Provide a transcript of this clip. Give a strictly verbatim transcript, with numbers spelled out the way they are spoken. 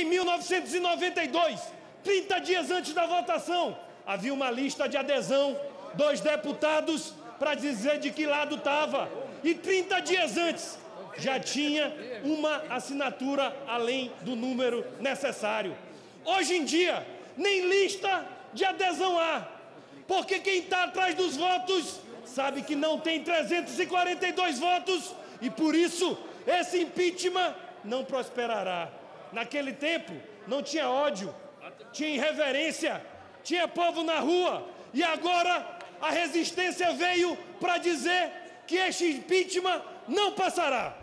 em mil novecentos e noventa e dois, trinta dias antes da votação, havia uma lista de adesão dos deputados para dizer de que lado estava. E trinta dias antes já tinha uma assinatura além do número necessário. Hoje em dia, nem lista de adesão há, porque quem está atrás dos votos sabe que não tem trezentos e quarenta e dois votos e, por isso, esse impeachment não prosperará. Naquele tempo, não tinha ódio, tinha irreverência, tinha povo na rua, e agora a resistência veio para dizer que este impeachment não passará.